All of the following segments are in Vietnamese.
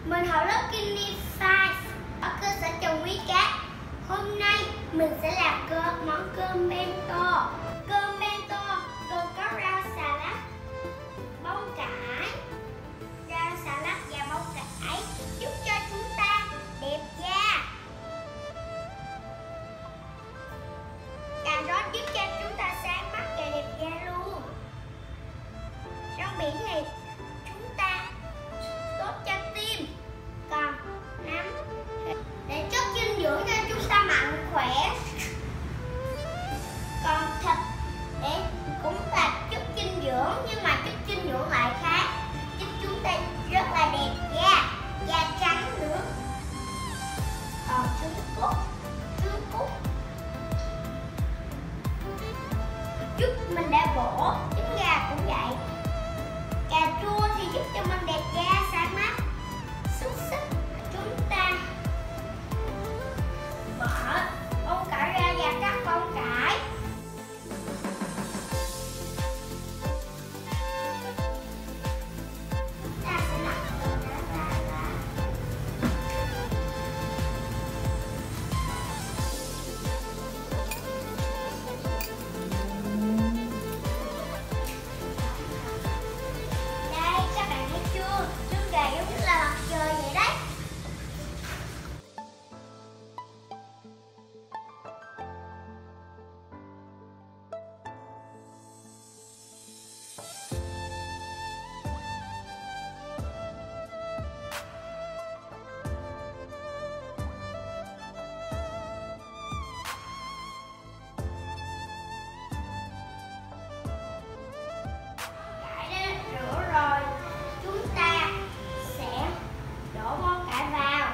Mình học lớp Kindy5 ở cơ sở trồng Quý Cát. Hôm nay mình sẽ làm món cơm bento. Cơm bento gồm có rau xà lách, bông cải, rau xà lách và bông cải giúp cho chúng ta đẹp da. Cà rốt giúp cho chúng ta sáng mắt và đẹp da luôn. Rau biển thì chúng ta tốt cho tim. Còn nấm để chất dinh dưỡng cho chúng ta mạnh khỏe. Còn thịt để cũng là chất dinh dưỡng, nhưng mà chất dinh dưỡng lại khác, giúp chúng ta rất là đẹp da trắng nữa. Còn trứng cút giúp mình đã bổ. Trứng gà cũng vậy. Cà chua thì giúp cho mình đẹp da, sáng mắt. Xúc xích chúng ta bỏ bông cải ra và cắt bông cải. Chúng ta sẽ lặt ra. Đây, các bạn thấy chưa? Trứng gà giống như là mặt trời vậy đấy. Cải đã rửa rồi, chúng ta sẽ đổ bông cải vào.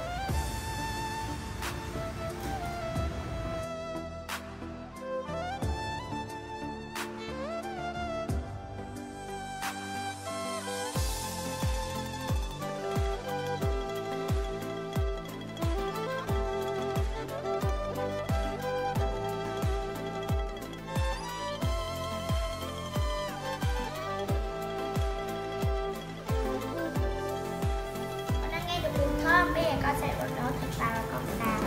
Con đã nghe được mùi thơm, bây giờ con sẽ đổ thịt vào và con xào.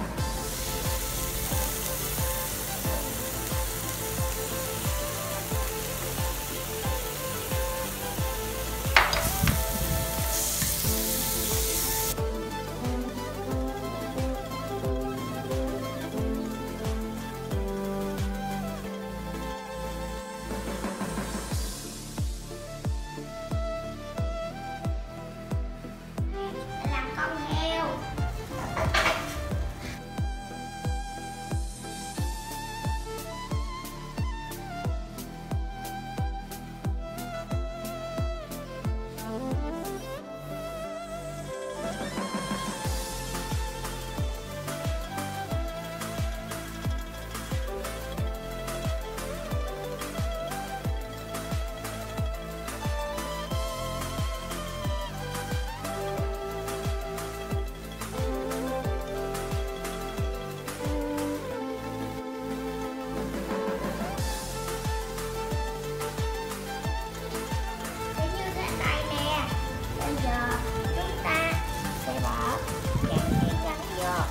Làm con heo. Sẽ như thế này nè. Bây giờ chúng ta sẽ bỏ cái miếng trắng vô.